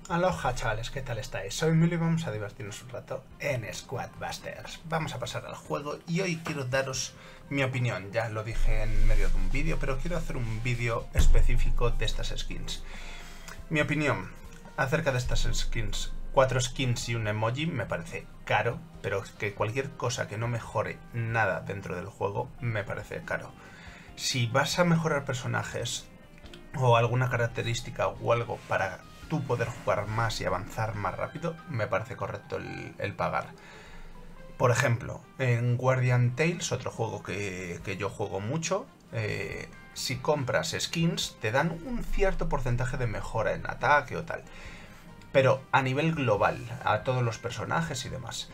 Aloha chavales, ¿qué tal estáis? Soy Emilio y vamos a divertirnos un rato en Squadbusters. Vamos a pasar al juego y hoy quiero daros mi opinión. Ya lo dije en medio de un vídeo, pero quiero hacer un vídeo específico de estas skins. Mi opinión acerca de estas skins. 4 skins y un emoji me parece caro, pero que cualquier cosa que no mejore nada dentro del juego me parece caro. Si vas a mejorar personajes o alguna característica o algo para tú poder jugar más y avanzar más rápido, me parece correcto el pagar. Por ejemplo, en Guardian Tales, otro juego que yo juego mucho, si compras skins te dan un cierto porcentaje de mejora en ataque o tal, pero a nivel global, a todos los personajes y demás.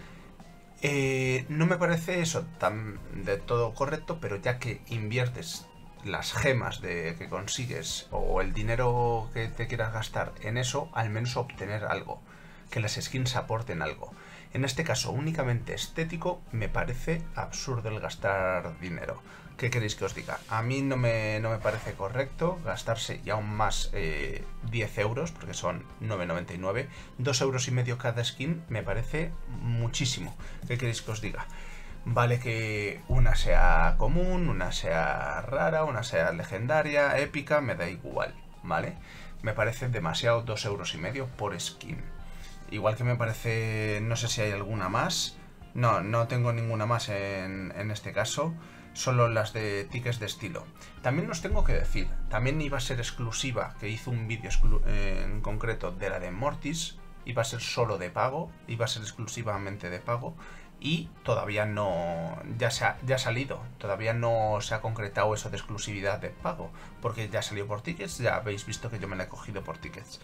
No me parece eso tan de todo correcto, pero ya que inviertes las gemas que consigues o el dinero que te quieras gastar en eso, al menos obtener algo, que las skins aporten algo. En este caso únicamente estético, me parece absurdo el gastar dinero. ¿Qué queréis que os diga? A mí no me parece correcto gastarse y aún más 10 euros, porque son 9,99, 2,5 euros cada skin, me parece muchísimo. ¿Qué queréis que os diga? Vale que una sea común, una sea rara, una sea legendaria, épica, me da igual, ¿vale? Me parece demasiado 2,5 euros por skin. Igual que me parece, no sé si hay alguna más. No tengo ninguna más en este caso. Solo las de tickets de estilo. También os tengo que decir, también iba a ser exclusiva, que hice un vídeo en concreto de la de Mortis. Iba a ser solo de pago, iba a ser exclusivamente de pago. Y todavía no, ya ha salido, todavía no se ha concretado eso de exclusividad de pago, porque ya salió por tickets, ya habéis visto que yo me la he cogido por tickets.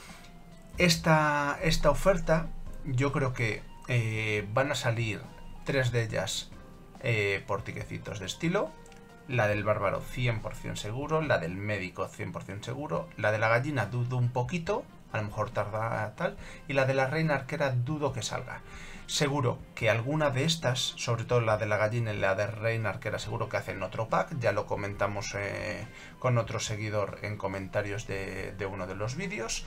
Esta oferta, yo creo que van a salir 3 de ellas por tickecitos de estilo. La del bárbaro 100% seguro, la del médico 100% seguro, la de la gallina dudo un poquito, a lo mejor tarda tal, y la de la reina arquera dudo que salga. Seguro que alguna de estas, sobre todo la de la gallina y la de reina arquera, seguro que hacen otro pack, ya lo comentamos con otro seguidor en comentarios de uno de los vídeos.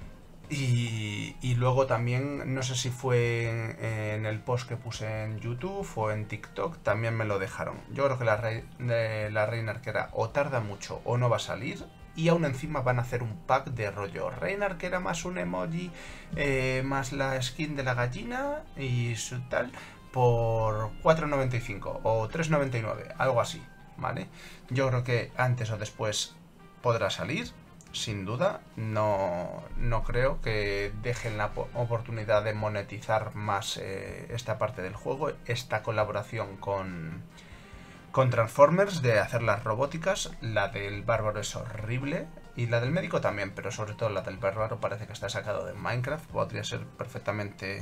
Y luego también, no sé si fue en el post que puse en YouTube o en TikTok, también me lo dejaron. Yo creo que la reina arquera o tarda mucho o no va a salir. Y aún encima van a hacer un pack de rollo reina arquera más un emoji, más la skin de la gallina y su tal, por 4,95 o 3,99, algo así, ¿vale? Yo creo que antes o después podrá salir. Sin duda, no creo que dejen la oportunidad de monetizar más esta parte del juego, esta colaboración con Transformers, de hacer las robóticas. La del bárbaro es horrible y la del médico también, pero sobre todo la del bárbaro parece que está sacado de Minecraft. Podría ser perfectamente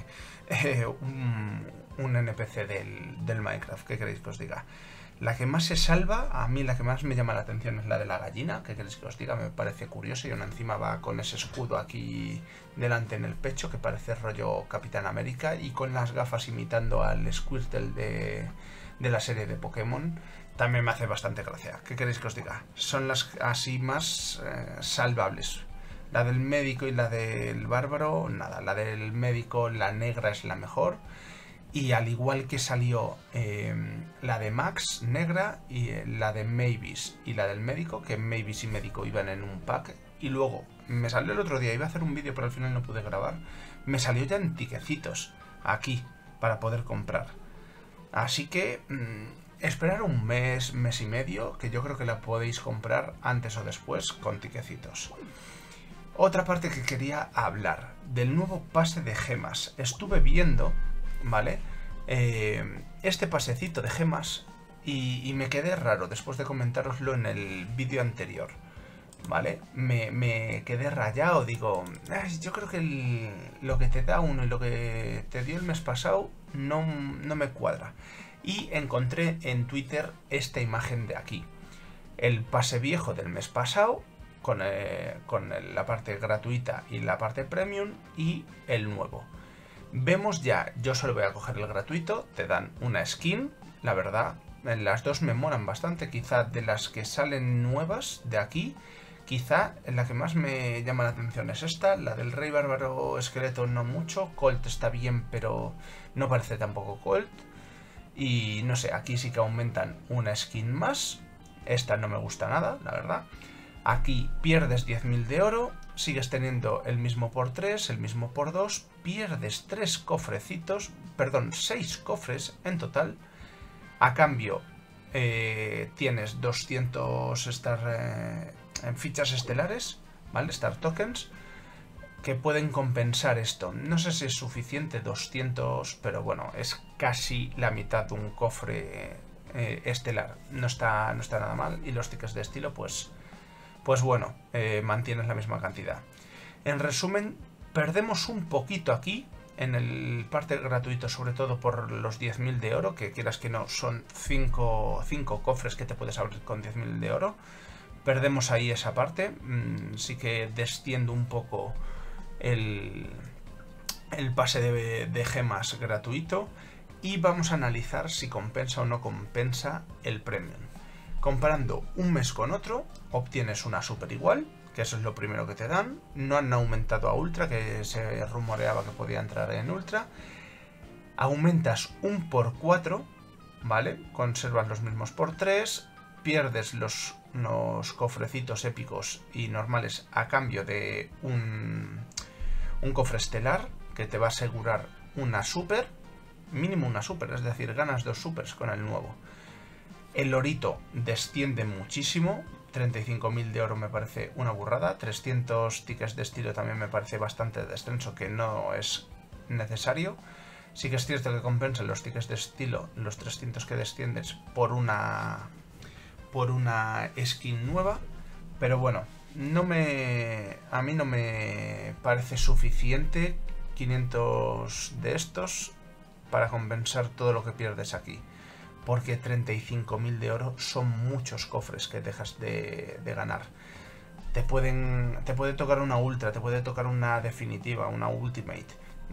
un NPC del Minecraft. ¿Qué queréis que os diga? La que más se salva, a mí la que más me llama la atención es la de la gallina. ¿Qué queréis que os diga? Me parece curioso y una encima va con ese escudo aquí delante en el pecho que parece rollo Capitán América y con las gafas imitando al Squirtle de la serie de Pokémon. También me hace bastante gracia. ¿Qué queréis que os diga? Son las así más salvables. La del médico y la del bárbaro, nada. La del médico, la negra, es la mejor. Y al igual que salió la de Max negra y la de Mavis y la del médico, que Mavis y médico iban en un pack. Y luego me salió el otro día, iba a hacer un vídeo pero al final no pude grabar. Me salió ya en tiquecitos aquí para poder comprar. Así que esperar un mes y medio, que yo creo que la podéis comprar antes o después con tiquecitos. Otra parte que quería hablar, del nuevo pase de gemas. Estuve viendo, ¿vale? Este pasecito de gemas y me quedé raro después de comentároslo en el vídeo anterior, ¿vale? Me quedé rayado, digo, yo creo que lo que te da uno y lo que te dio el mes pasado no me cuadra. Y encontré en Twitter esta imagen de aquí. El pase viejo del mes pasado, con la parte gratuita y la parte premium, y el nuevo. Vemos ya, yo solo voy a coger el gratuito, te dan una skin, la verdad, las dos me molan bastante, quizá de las que salen nuevas de aquí, Quizá la que más me llama la atención es esta, la del Rey Bárbaro Esqueleto no mucho, Colt está bien pero no parece tampoco Colt. Y no sé, aquí sí que aumentan una skin más, esta no me gusta nada, la verdad. Aquí pierdes 10.000 de oro, sigues teniendo el mismo por 3, el mismo por 2, pierdes 3 cofrecitos, perdón, 6 cofres en total. A cambio tienes 200 fichas estelares, ¿vale? Star Tokens, que pueden compensar esto. No sé si es suficiente 200, pero bueno, es casi la mitad de un cofre estelar. No está nada mal. Y los tickets de estilo, pues bueno, mantienes la misma cantidad. En resumen, perdemos un poquito aquí, en el parte gratuito, sobre todo por los 10.000 de oro, que quieras que no, son 5 cofres que te puedes abrir con 10.000 de oro. Perdemos ahí esa parte, sí que desciendo un poco el pase de gemas gratuito, y vamos a analizar si compensa o no compensa el premium. Comparando un mes con otro, obtienes una super igual, que eso es lo primero que te dan. No han aumentado a Ultra, que se rumoreaba que podía entrar en Ultra. Aumentas un por 4, ¿vale? Conservas los mismos por 3, pierdes los cofrecitos épicos y normales a cambio de un cofre estelar, que te va a asegurar una super, mínimo una super, es decir, ganas 2 supers con el nuevo. El orito desciende muchísimo, 35.000 de oro me parece una burrada, 300 tickets de estilo también me parece bastante descenso, que no es necesario. Sí que es cierto que compensan los tickets de estilo, los 300 que desciendes por una skin nueva, pero bueno, a mí no me parece suficiente 500 de estos para compensar todo lo que pierdes aquí, porque 35.000 de oro son muchos cofres que dejas de ganar. Te puede tocar una ultra, te puede tocar una definitiva, una ultimate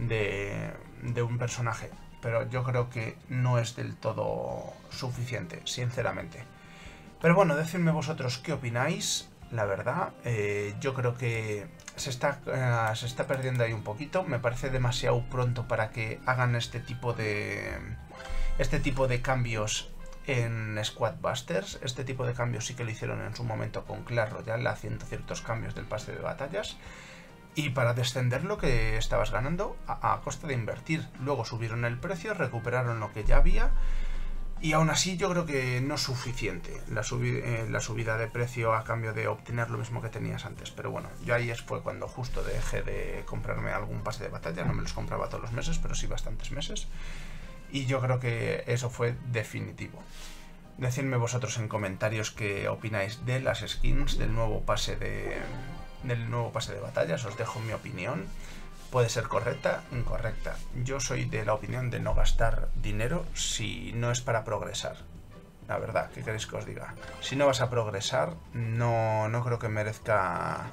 de un personaje, pero yo creo que no es del todo suficiente, sinceramente. Pero bueno, decidme vosotros qué opináis. La verdad, yo creo que se está perdiendo ahí un poquito. Me parece demasiado pronto para que hagan este tipo de cambios en Squad Busters. Este tipo de cambios sí que lo hicieron en su momento con Clash Royale, haciendo ciertos cambios del pase de batallas. Y para descender lo que estabas ganando a costa de invertir. Luego subieron el precio, recuperaron lo que ya había. Y aún así yo creo que no es suficiente la subida de precio a cambio de obtener lo mismo que tenías antes. Pero bueno, yo ahí fue cuando justo dejé de comprarme algún pase de batalla. No me los compraba todos los meses, pero sí bastantes meses. Y yo creo que eso fue definitivo. Decidme vosotros en comentarios qué opináis de las skins, del nuevo pase de batallas. Os dejo mi opinión. Puede ser correcta, incorrecta. Yo soy de la opinión de no gastar dinero si no es para progresar. La verdad, ¿qué queréis que os diga? Si no vas a progresar, no creo que merezca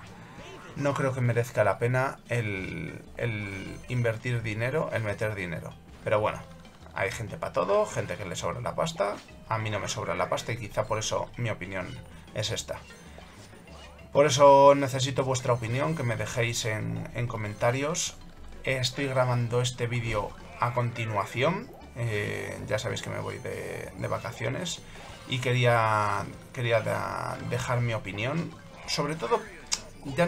la pena el invertir dinero, el meter dinero. Pero bueno, hay gente para todo, gente que le sobra la pasta. A mí no me sobra la pasta y quizá por eso mi opinión es esta. Por eso necesito vuestra opinión, que me dejéis en comentarios. Estoy grabando este vídeo a continuación. Ya sabéis que me voy de vacaciones. Y quería dejar mi opinión. Sobre todo, ya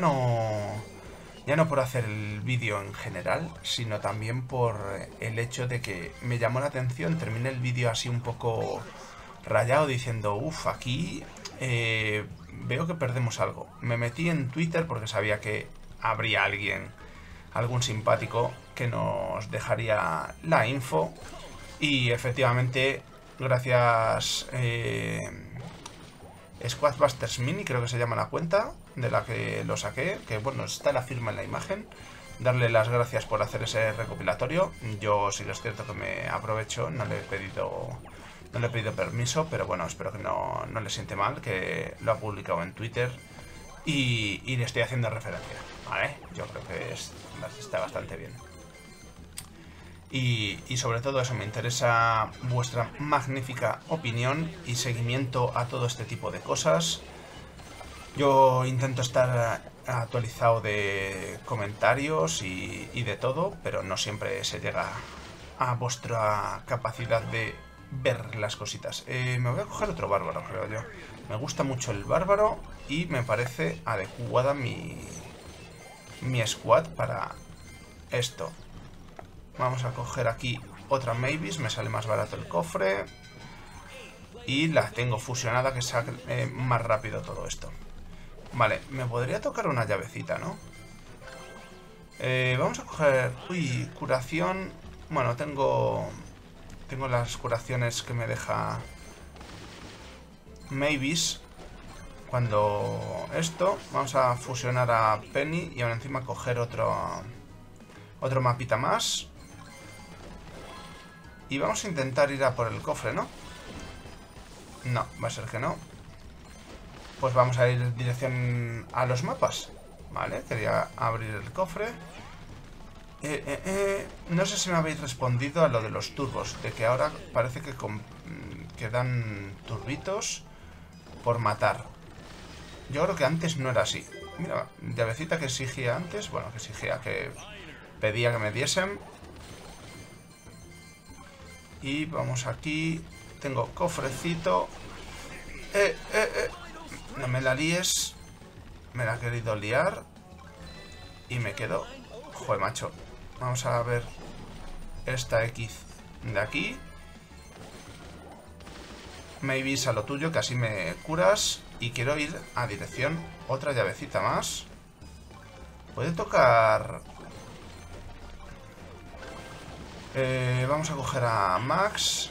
no por hacer el vídeo en general, sino también por el hecho de que me llamó la atención. Terminé el vídeo así un poco rayado diciendo, uff, aquí... veo que perdemos algo. Me metí en Twitter porque sabía que habría algún simpático que nos dejaría la info. Y efectivamente, gracias Squad Busters Mini, creo que se llama la cuenta de la que lo saqué, que bueno, está la firma en la imagen. Darle las gracias por hacer ese recopilatorio. Yo sí que es cierto que me aprovecho, no le he pedido permiso, pero bueno, espero que no le siente mal, que lo ha publicado en Twitter y le estoy haciendo referencia, ¿vale? Yo creo que está bastante bien. Y sobre todo eso, me interesa vuestra magnífica opinión y seguimiento a todo este tipo de cosas. Yo intento estar actualizado de comentarios y de todo, pero no siempre se llega a vuestra capacidad de ver las cositas. Me voy a coger otro bárbaro, creo yo. Me gusta mucho el bárbaro y me parece adecuada mi squad para esto. Vamos a coger aquí otra Mavis, me sale más barato el cofre. Y la tengo fusionada, que saque más rápido todo esto. Vale, me podría tocar una llavecita, ¿no? Vamos a coger... Uy, curación... Bueno, tengo las curaciones que me deja Mavis. Cuando esto... Vamos a fusionar a Penny y ahora encima coger otro mapita más. Y vamos a intentar ir a por el cofre, ¿no? No, va a ser que no. Pues vamos a ir en dirección a los mapas. Vale, quería abrir el cofre. No sé si me habéis respondido a lo de los turbos. De que ahora parece que dan turbitos por matar. Yo creo que antes no era así. Mira, llavecita que exigía antes. Bueno, que exigía, que pedía que me diesen. Y vamos aquí. Tengo cofrecito. No me la líes. Me la he querido liar. Y me quedo. Joder, macho. Vamos a ver esta X de aquí. Maybe a lo tuyo, que así me curas. Y quiero ir a dirección otra llavecita más. Puede tocar... vamos a coger a Max.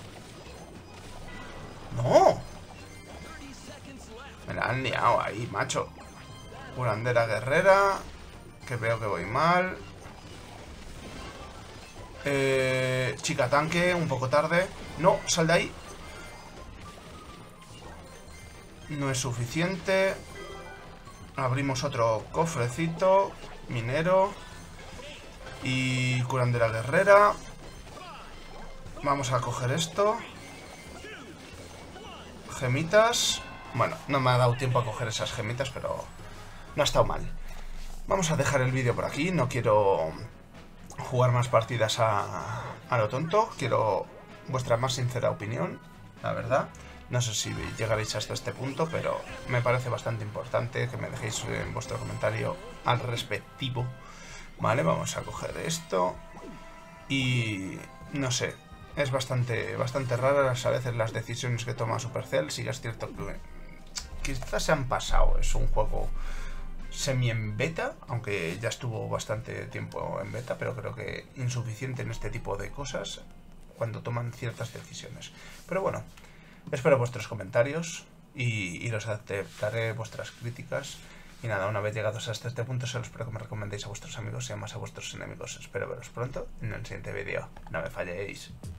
¡No! Me la han liado ahí, macho. Curandera guerrera. Que veo que voy mal. Chica tanque, un poco tarde. No, sal de ahí. No es suficiente. Abrimos otro cofrecito. Minero. Y curandera guerrera. Vamos a coger esto. Gemitas. Bueno, no me ha dado tiempo a coger esas gemitas, pero no ha estado mal. Vamos a dejar el vídeo por aquí. No quiero jugar más partidas a lo tonto. Quiero vuestra más sincera opinión, la verdad. No sé si llegaréis hasta este punto, pero me parece bastante importante que me dejéis en vuestro comentario al respectivo. Vale, vamos a coger esto. Y no sé, es bastante raras a veces las decisiones que toma Supercell. Sí que es cierto que quizás se han pasado. Es un juego semi en beta, aunque ya estuvo bastante tiempo en beta, pero creo que insuficiente en este tipo de cosas cuando toman ciertas decisiones. Pero bueno, espero vuestros comentarios y los aceptaré vuestras críticas. Y nada, una vez llegados hasta este punto, solo espero que me recomendéis a vuestros amigos y además a vuestros enemigos. Espero veros pronto en el siguiente vídeo. No me falléis.